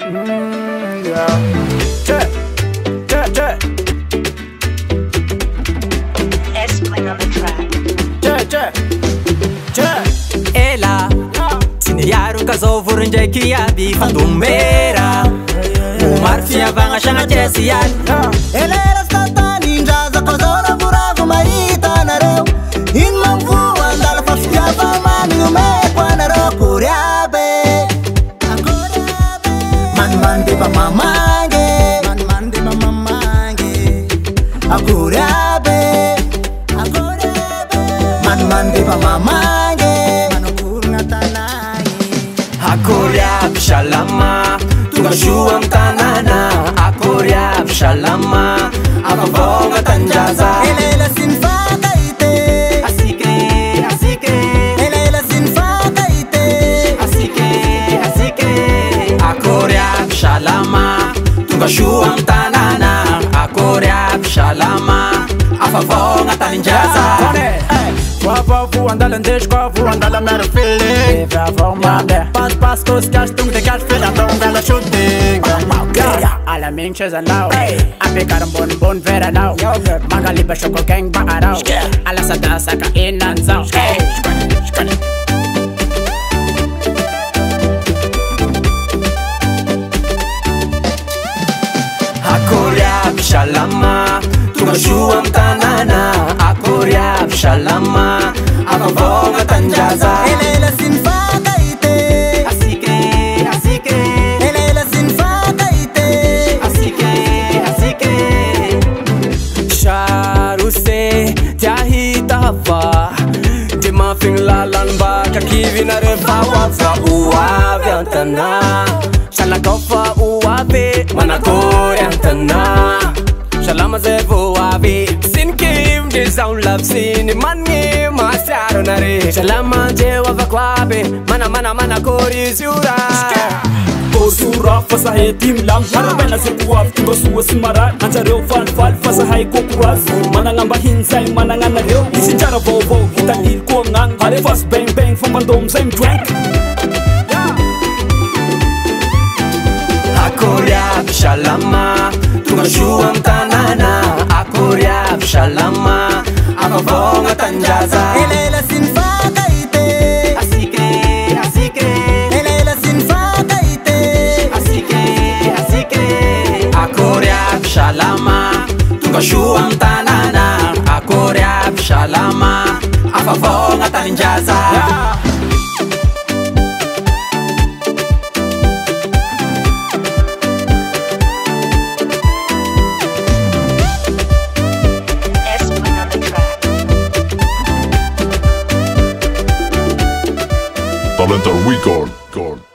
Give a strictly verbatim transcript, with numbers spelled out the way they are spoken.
Mm, yeah. Check, check, check. S-Pling on the track. Check, check, check. Ela Siniyaro kazovurin jeki yabi Fandumera Umar fiavanga shanga jesi yan Ela era stata ninja za kozora buravu maita na reu In mamvu andala fafiava mani umekwa na rokuriabe Man man de ba mamange Man man de ba mamange Akuriabe Man man de ba mamange Manokurna tanai Akuriab shalama Tunga shuam tanana Akuriab shalama Akavonga tanjaza Elela sinfaka ite Asike, asike Elela sinfaka ite Asike, asike Akuriab shalama Tunga shuam tanana Akuriab shalama Akavonga tanjaza Wava vo andala ndeshko vo andala mer feeling Viva vo mande Pas pas kos cash tung de cash feel and don't gala shooting Yeah, alla min cheza now Ape karam bon bon vera now Magali ba shoko gang ba arao Alla sada saka in and zao Akuriab shalama Tunga shuam tanana Akuriab shalama Akavonga tanjaza Elela sinfaka ite Asike, asike Elela sinfaka ite Asike, asike Sharuse Tiahita hava Dima fing lalan ba Kakivi na refa wafra uwavi antana Shala kofa uwavi Manakori antana Shalama zevo wavi Sin kim de sound love sin Mani masaro nare Shalama jewa vakwabe Mana mana mana kori zura Sura fasa hai tim lam Harabena se kuaf timba suwa simara Anja reo fan fal fasa hai kokuras Mana ngamba hinsay mana ngana reo Isin jara vovo kita il ko ngang Hare fast bang bang from bandom same track Akuriab shalama Tunga shuam tanana Akuriab shalama Akavonga tanjaza Elela sinfaka ite Asike, asike Elela sinfaka ite Asike, asike Akuriab shalama Tunga shuam tanana Akuriab shalama Akavonga tanjaza S-Pling on the track. Talenta Record.